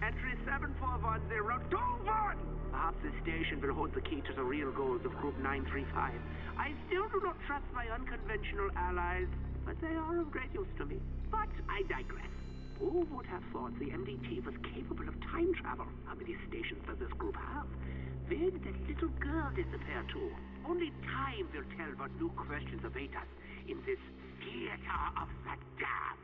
Entry 741021! Perhaps this station will hold the key to the real goals of Group 935. I still do not trust my unconventional allies, but they are of great use to me. But I digress. Who would have thought the MDT was capable of time travel? How many stations does this group have? Where did that little girl disappear to? Only time will tell what new questions await us in this theater of the damned.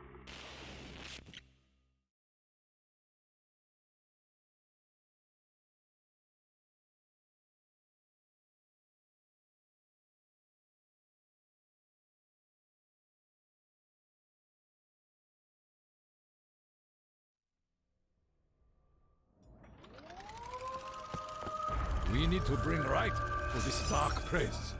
We need to bring light to this dark place.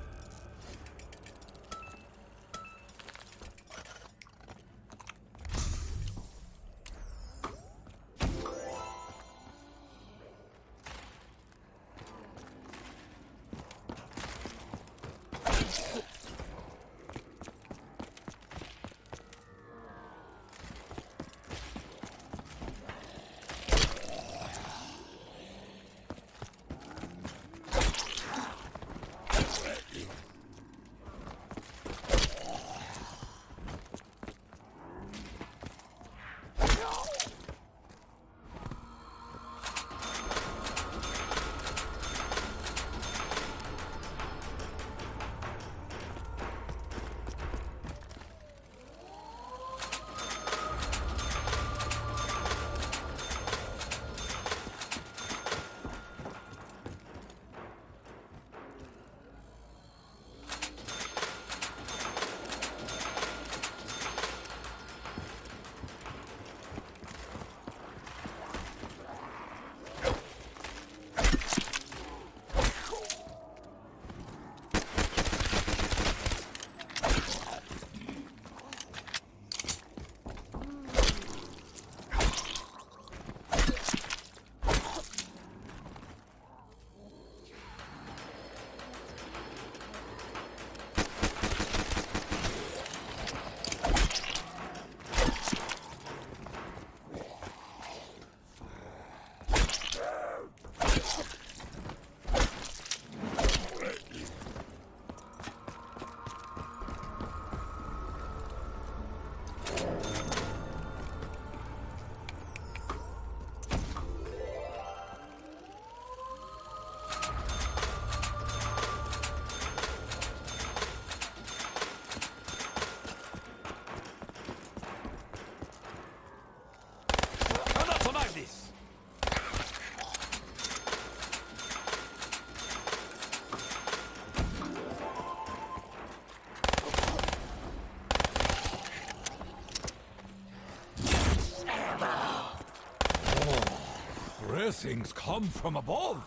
Things come from above.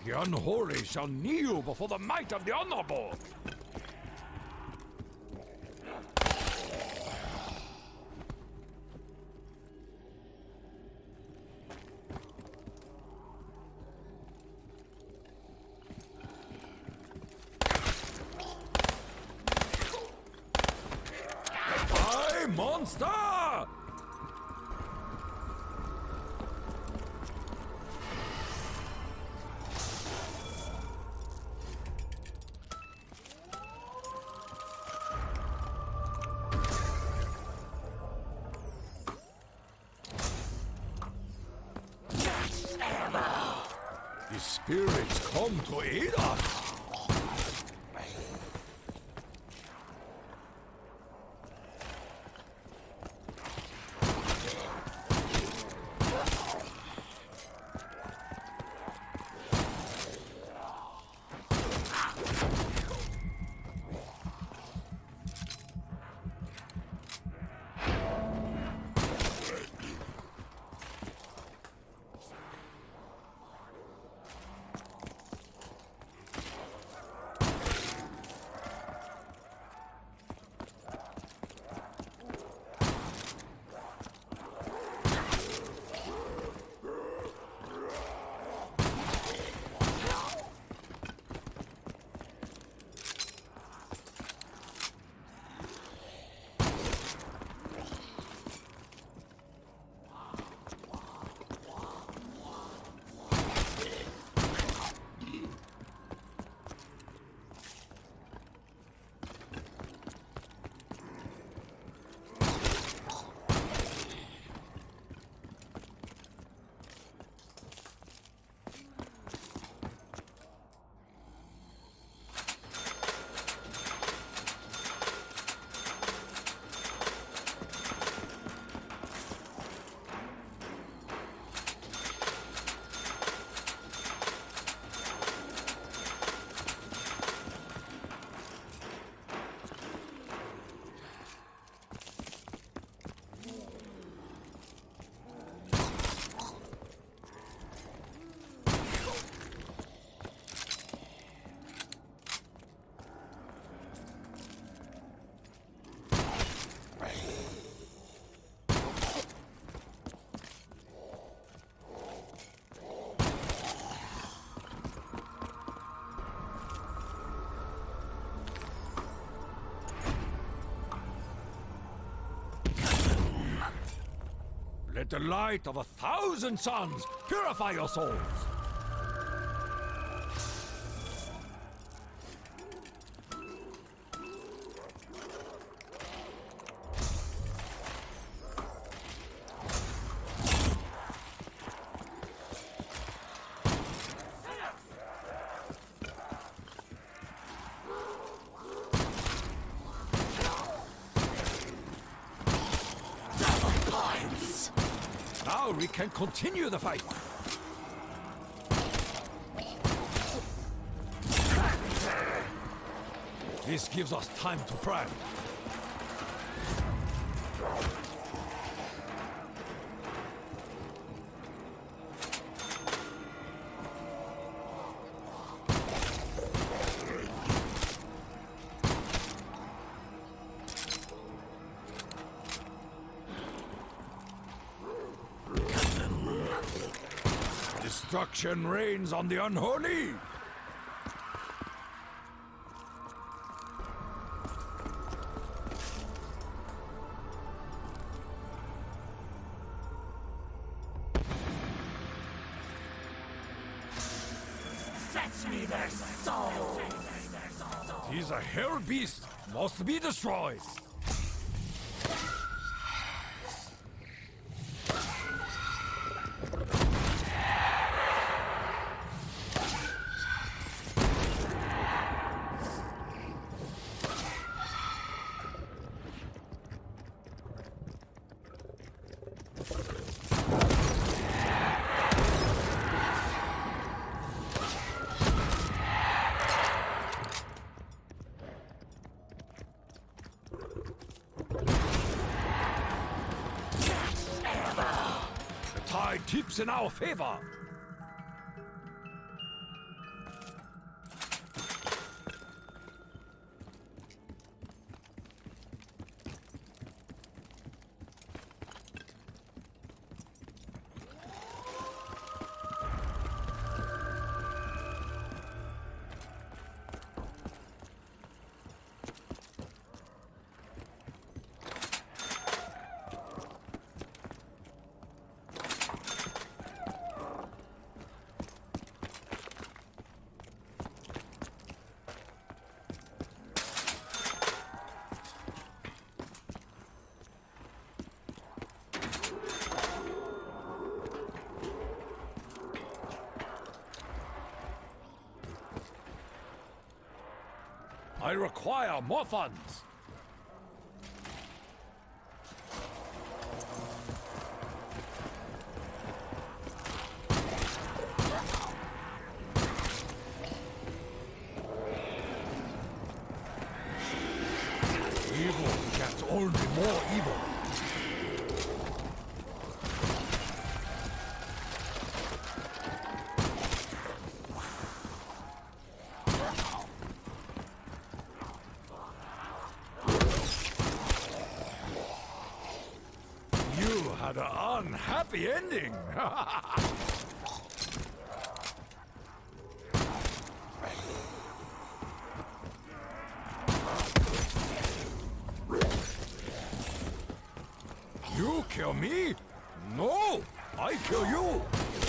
The unholy shall kneel before the might of the honorable. Hi, monster! The spirits come to aid us. Let the light of 1,000 suns purify your souls. Now we can continue the fight. This gives us time to pray. Destruction reigns on the unholy! Fetch me their soul! He's a hell beast, must be destroyed! The tide tips in our favor. I require more funds. Evil gets only more evil. You had an unhappy ending. You kill me? No! I kill you!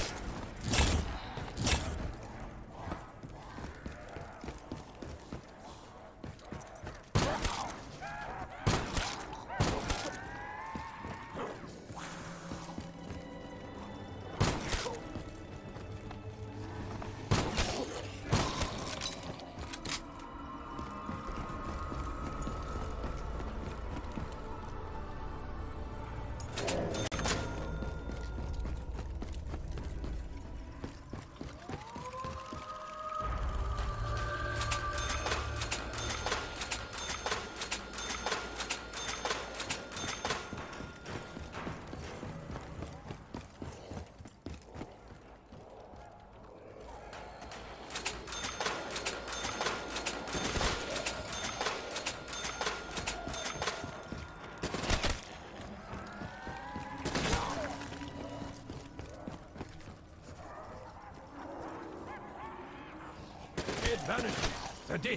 It vanishes. The death.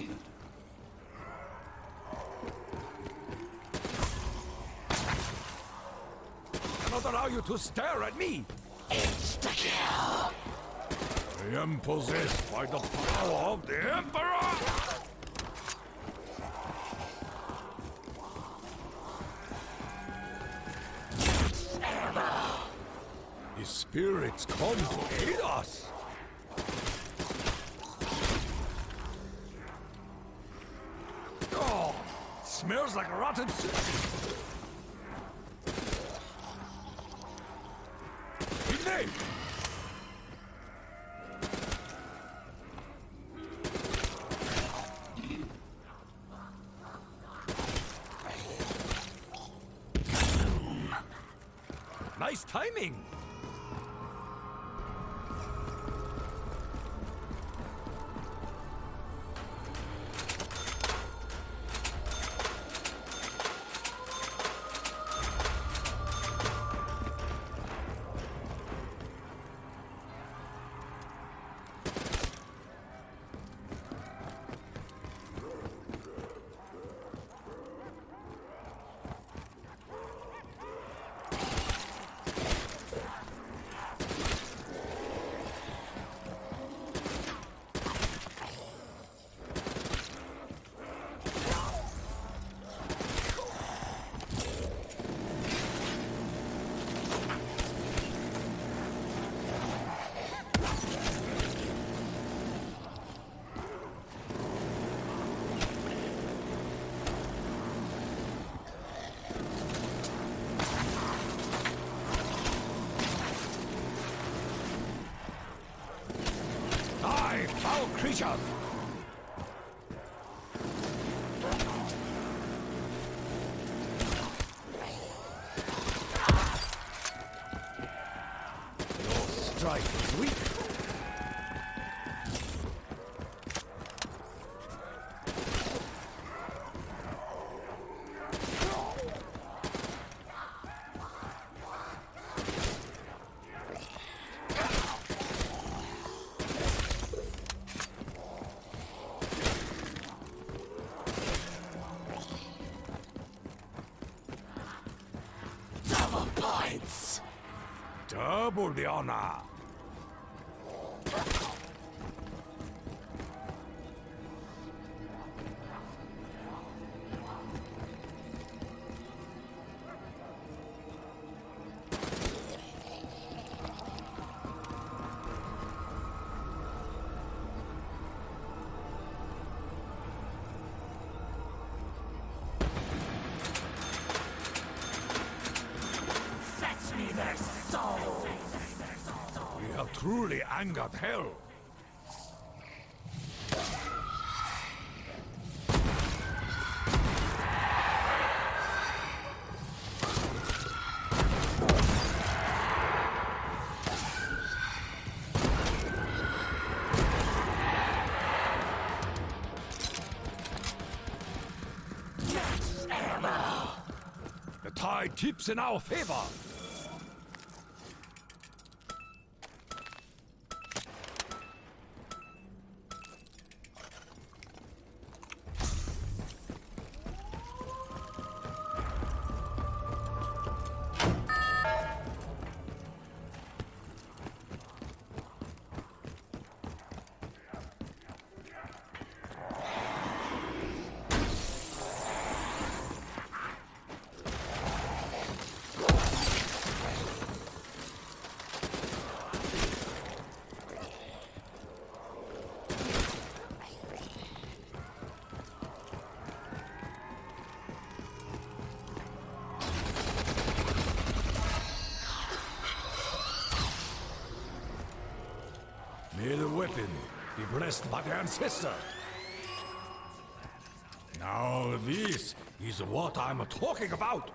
Cannot allow you to stare at me. Insta-kill! I am possessed by the power of the Emperor! His spirits come to aid us! Oh, smells like rotten sushi! Name! Nice timing! Die, foul creature! Your strike is weak. Double points! Double the honor! truly angered hell. The tide tips in our favor. May the weapon be blessed by the ancestor. Now this is what I'm talking about.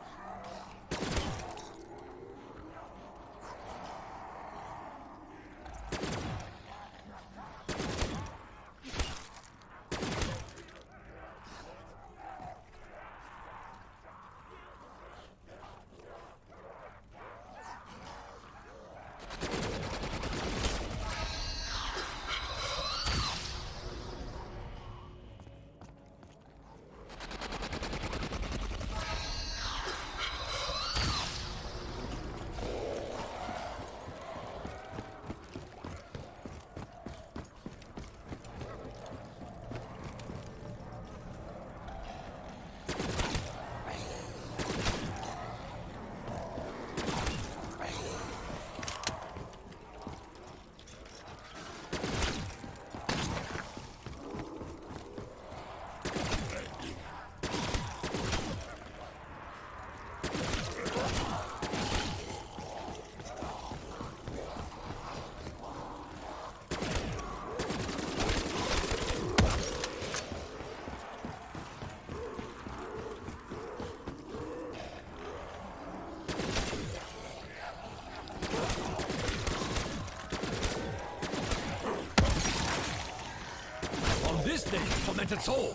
This day, tormented soul!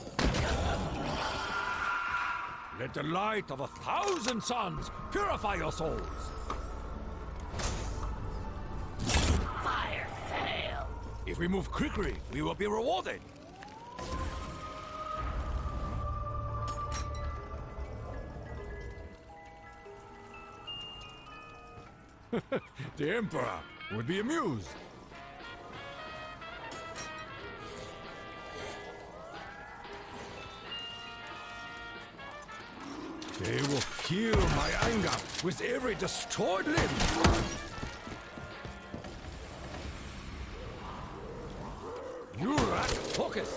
Let the light of 1,000 suns purify your souls! Fire sale! If we move quickly, we will be rewarded! The Emperor would be amused. They will feel my anger with every destroyed limb. You lack focus.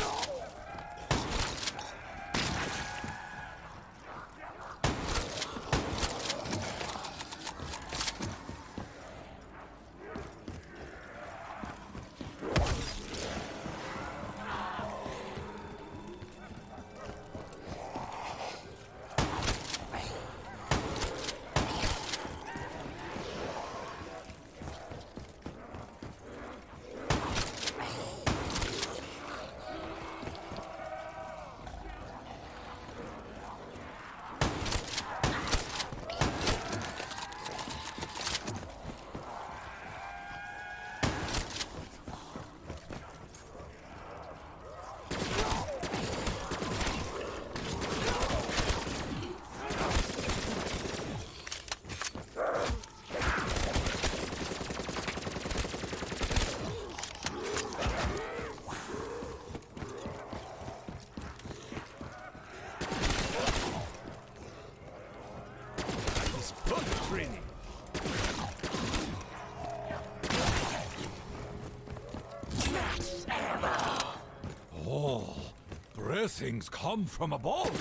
Oh, blessings come from above.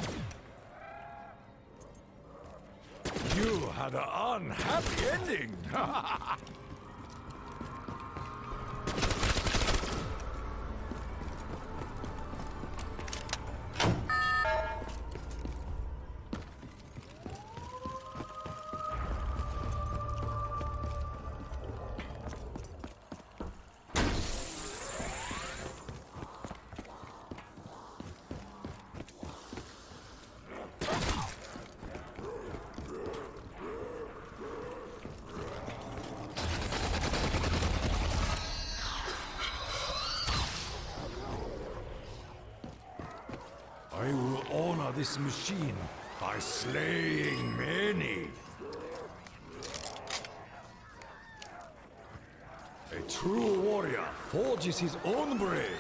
You had an unhappy ending. this machine by slaying many. A true warrior forges his own blade.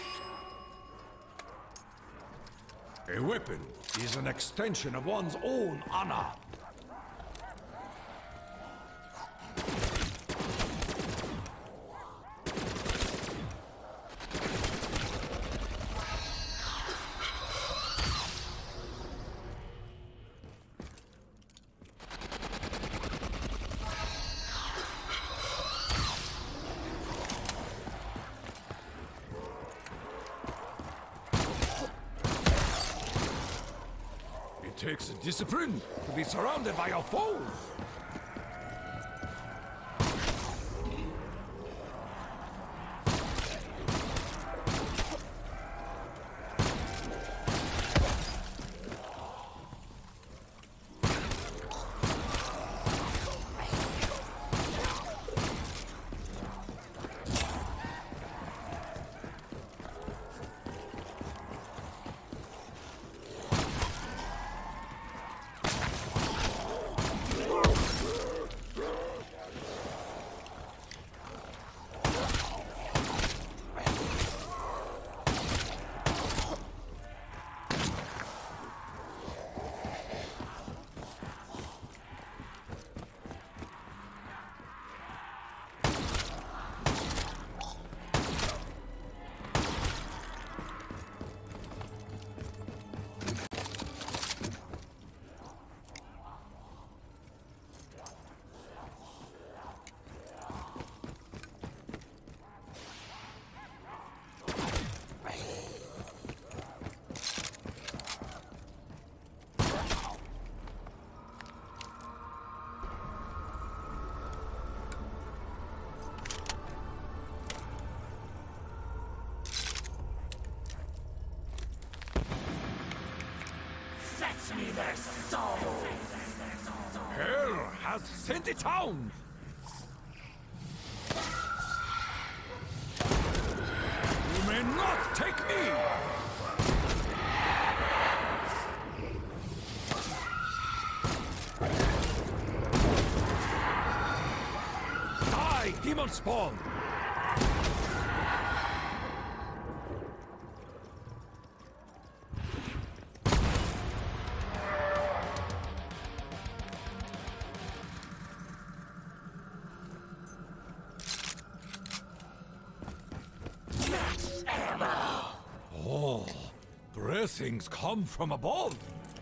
A weapon is an extension of one's own honor. It takes discipline to be surrounded by your foes. Fetch me their souls! Hell has sent it down! You may not take me! Die, demon spawn! Oh, blessings come from above.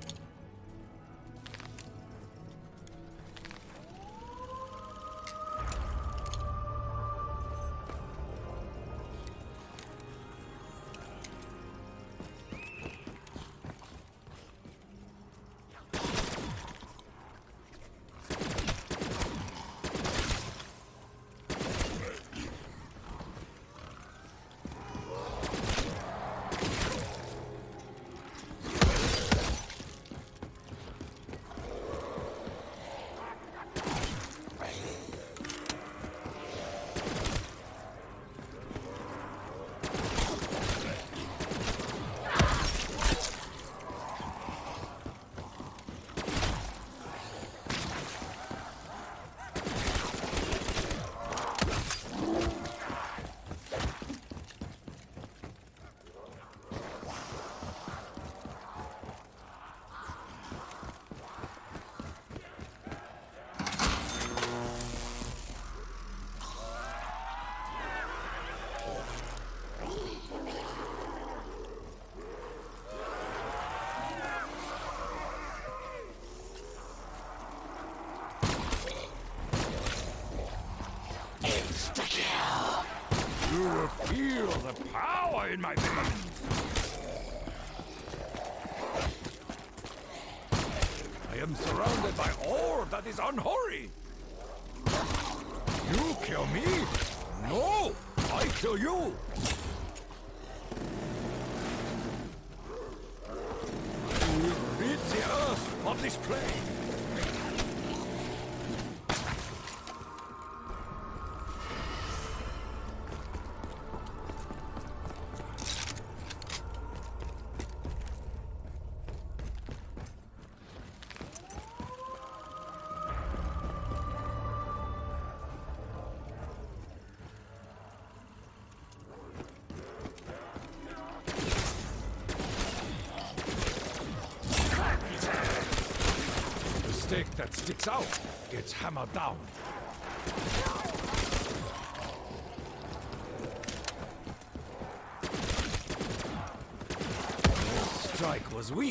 You will feel the power in my veins. I am surrounded by all that is unholy. You kill me? No, I kill you. You will rid the earth of this plague. that sticks out gets hammered down. The strike was weak.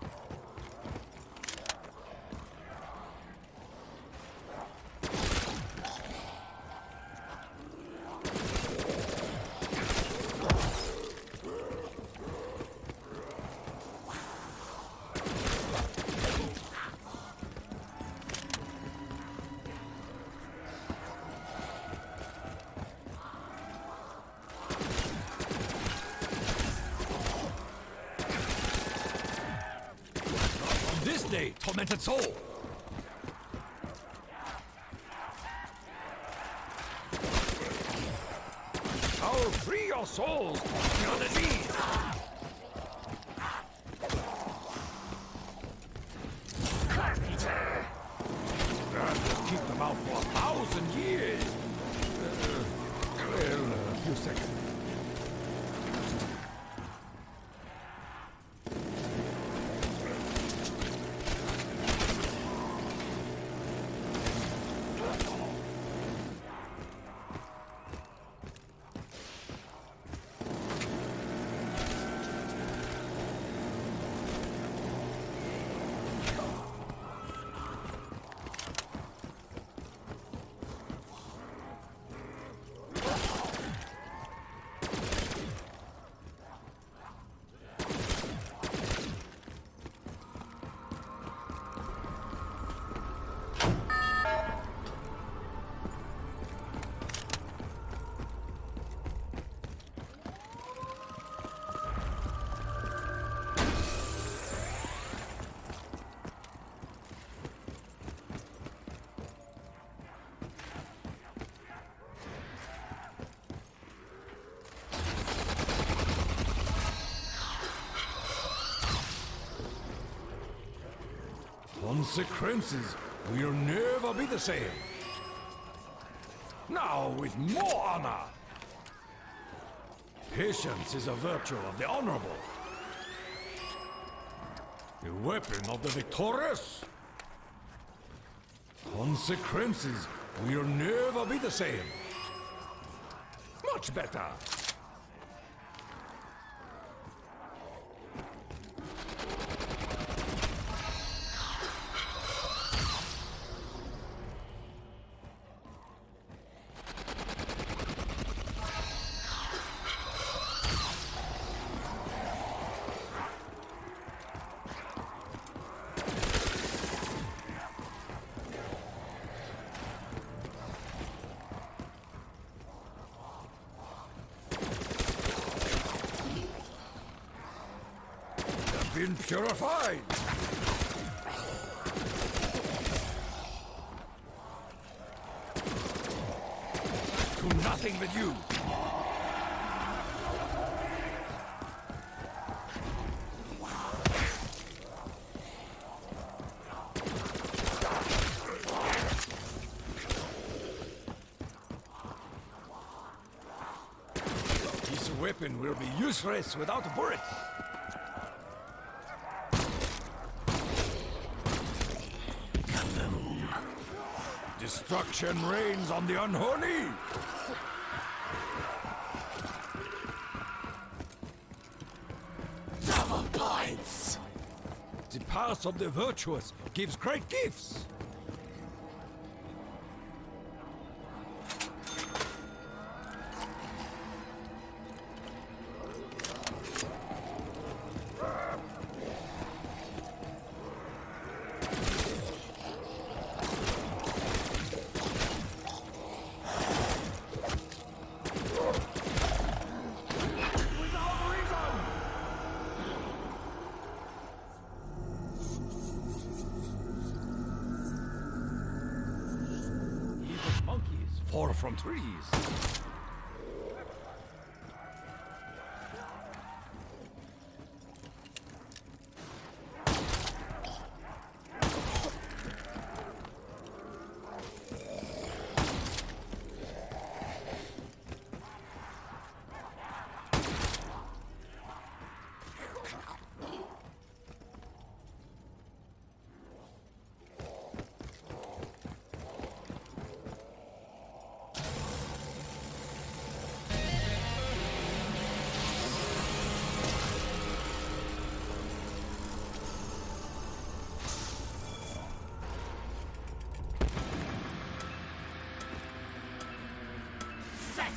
This day, tormented soul! I'll free your souls from your disease! Just keep them out for 1,000 years! Well, a few seconds. Consequences will never be the same. Now with more honor. Patience is a virtue of the honorable. A weapon of the victorious. Consequences will never be the same. Much better. Been purified. To nothing but you. This weapon will be useless without bullets. Destruction reigns on the unholy! Double points! The path of the virtuous gives great gifts! Fall from trees.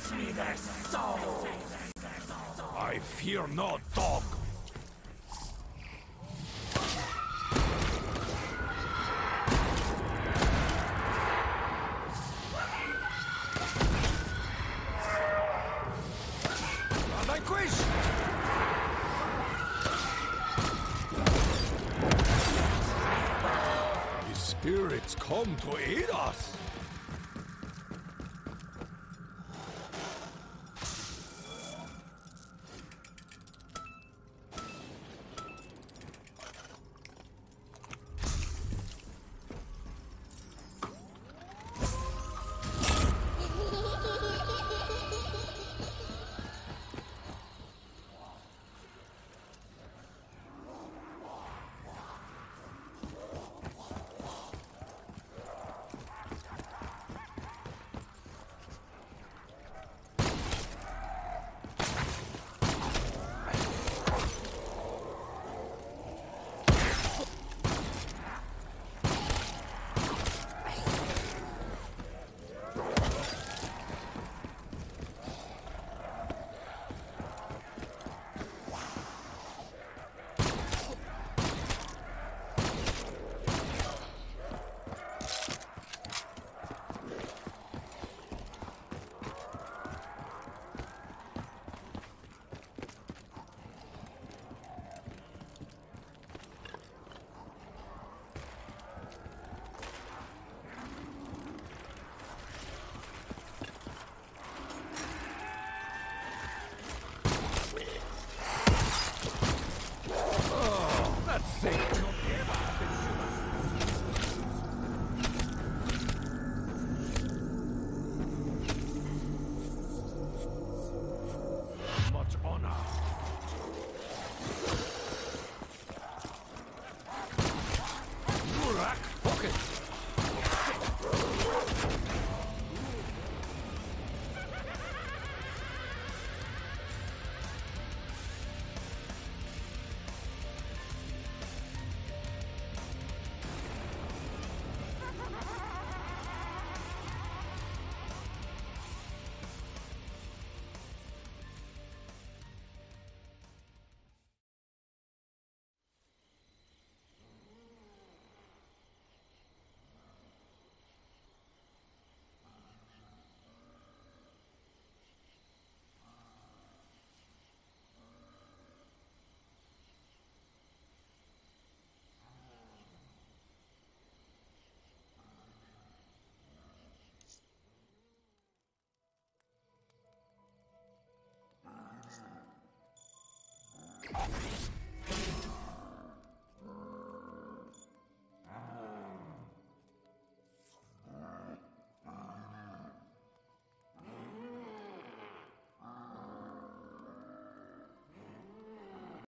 fetch me their souls! I fear no dog. Vanquish! The spirits come to aid us.